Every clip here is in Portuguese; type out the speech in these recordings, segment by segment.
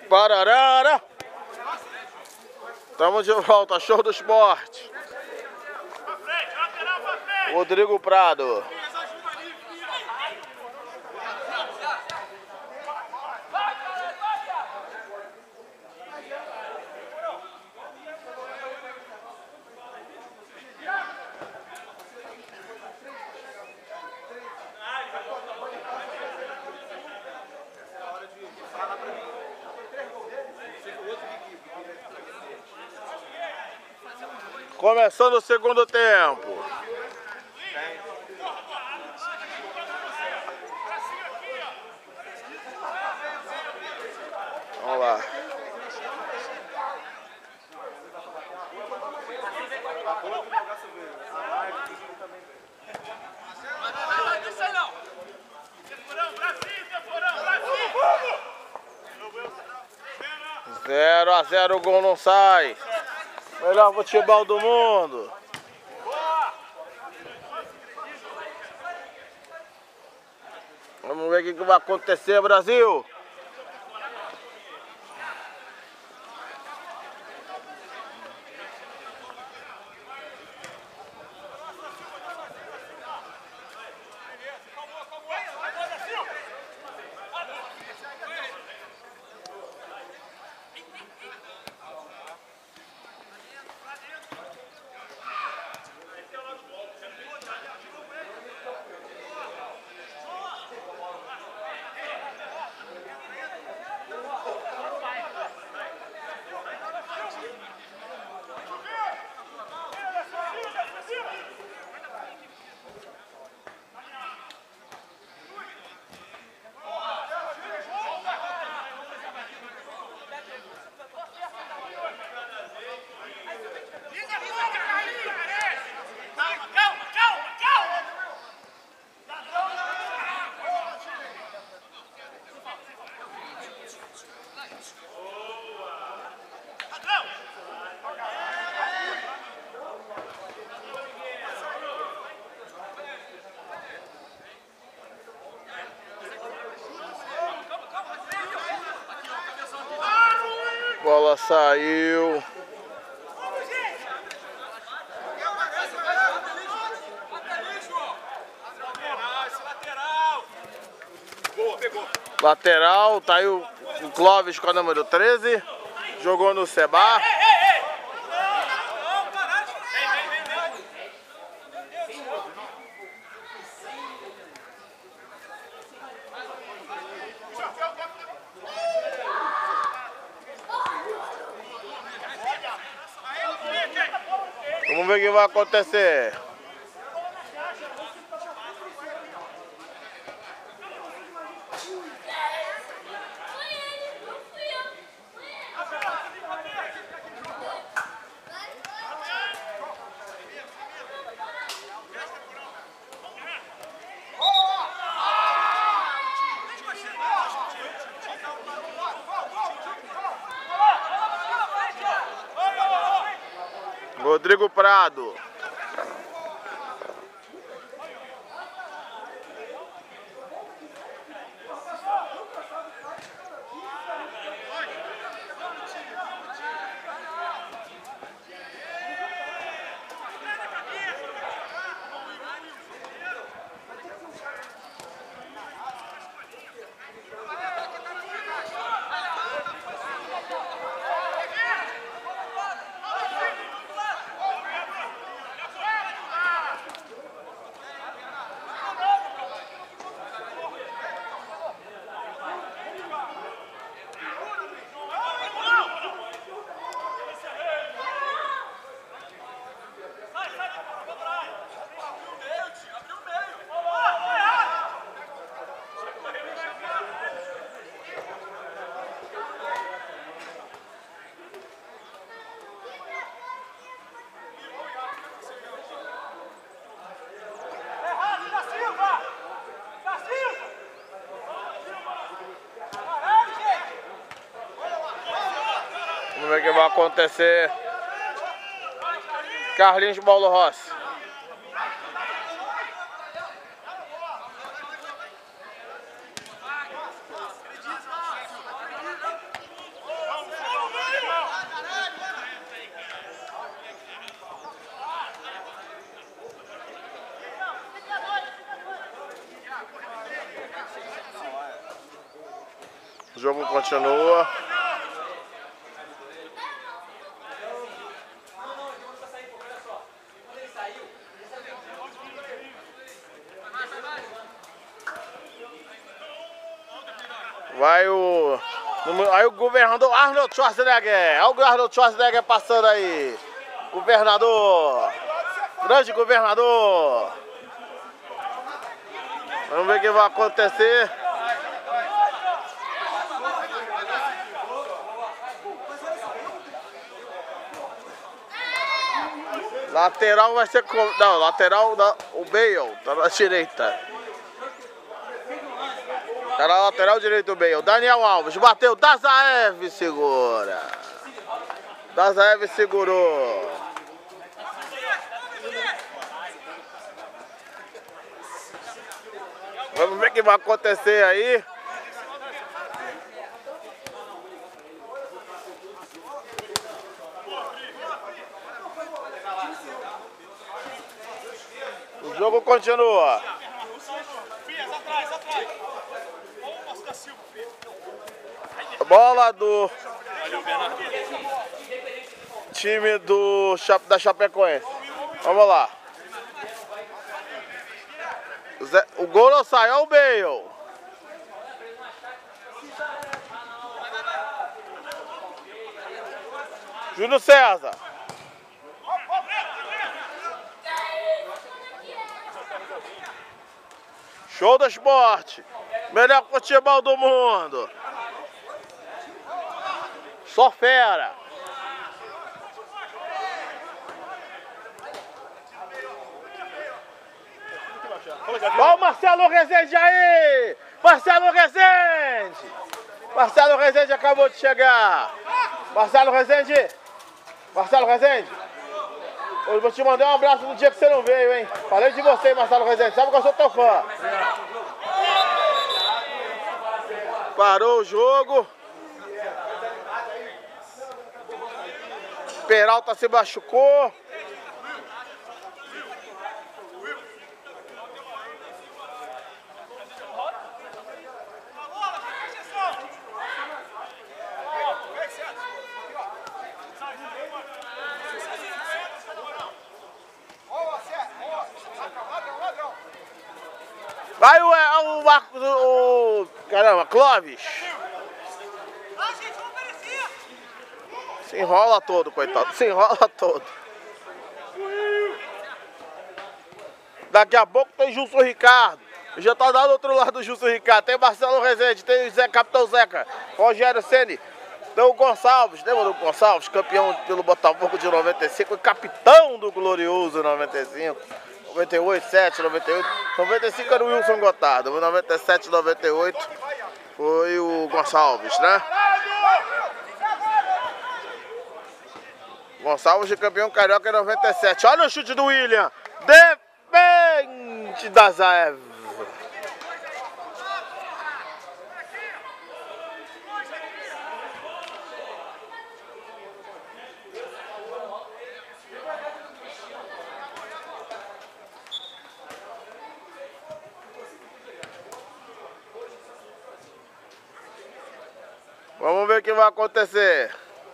Pararara! Estamos de volta, show do esporte. Rodrigo Prado. Começando o segundo tempo. Vamos lá. Zero a 0, o gol não sai. Melhor futebol do mundo. Vamos ver o que vai acontecer, Brasil. Bola saiu. Lateral, tá aí o Clóvis com a número 13. Jogou no Seba. Vamos ver o que vai acontecer. Rodrigo Prado. Vamos ver o que vai acontecer. Carlinhos Paulo Rossi. O jogo continua. Vai o... Aí o governador Arnold Schwarzenegger. Olha o Arnold Schwarzenegger passando aí. Governador. Grande governador. Vamos ver o que vai acontecer. Lateral vai ser... Não, lateral o Bale. Tá na direita. Tá na lateral direito o Bale. Daniel Alves bateu. Dazaev segura. Dazaev segurou. Vamos ver o que vai acontecer aí. O jogo continua. Bola do time da Chapecoense. Vamos lá. O gol não sai, olha o Bale. Júlio César. Show do esporte. Melhor futebol do mundo. Só fera. Olha o Marcelo Rezende aí! Marcelo Rezende! Marcelo Rezende acabou de chegar. Marcelo Rezende! Marcelo Rezende! Eu vou te mandar um abraço no dia que você não veio, hein? Falei de você, Marcelo Rezende. Sabe que eu sou teu fã. Parou o jogo. Peralta se machucou. Vai o Marcos, caramba, Clóvis. Se enrola todo, coitado. Se enrola todo. Daqui a pouco tem Gilson Ricardo. Já tá lá do outro lado do Gilson Ricardo. Tem Marcelo Rezende, tem o Zé, Capitão Zeca, Rogério Ceni. Tem o Gonçalves, lembra do Gonçalves? Campeão pelo Botafogo de 95 e capitão do glorioso 95. 98, 7, 98. 95 era o Wilson Gotardo. 97, 98 foi o Gonçalves, né? Gonçalves de campeão carioca em 97. Olha o chute do William. Depende da Zaev. Vamos ver o que vai acontecer.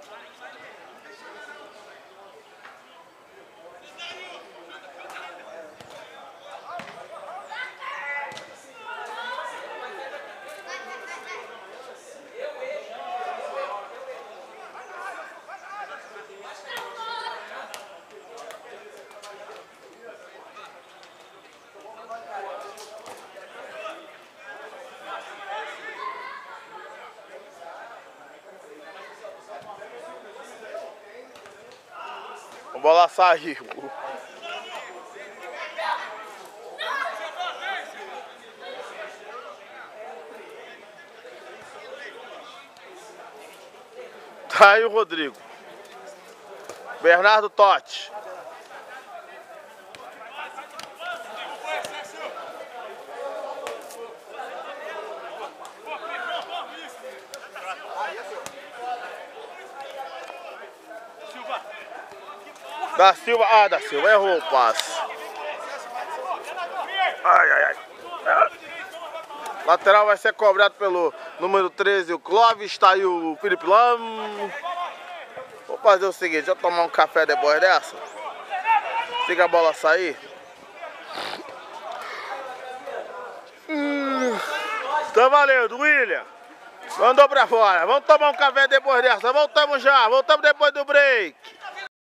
A bola saiu. Tá aí o Rodrigo. Bernardo Totti. Da Silva, da Silva errou o passe. Ai, ai, ai. Lateral vai ser cobrado pelo Número 13, o Clóvis, tá aí o Felipe Lam. Vou fazer o seguinte, deixa eu tomar um café depois dessa. Siga a bola sair. Tá valendo, William. Mandou pra fora. Vamos tomar um café depois dessa. Voltamos já. Voltamos depois do break.